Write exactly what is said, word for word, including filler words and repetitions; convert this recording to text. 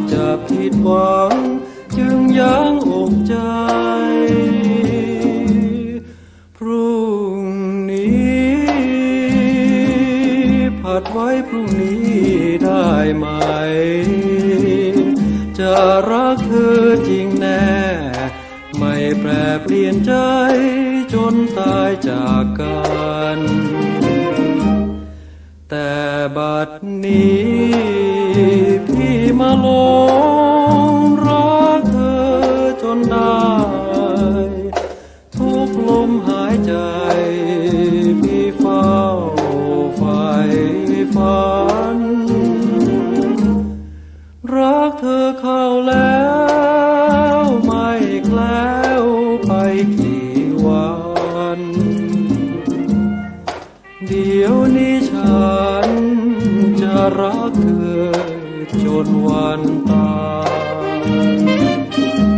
จะผิดหวังจึงยั้งอกใจพรุ่งนี้ผัดไว้พรุ่งนี้ได้ไหมจะรักเธอจริงแน่ไม่แปรเปลี่ยนใจจนตายจากกันแต่บัดนี้พี่มาหลงรักเธอจนได้ทุกลมหายใจพี่เฝ้าใฝ่ฝันรักเธอเข้าแล้วไม่แคล้วไปกี่วันเดี๋ยวนี้ฉันจะรักเธอจนวันตาย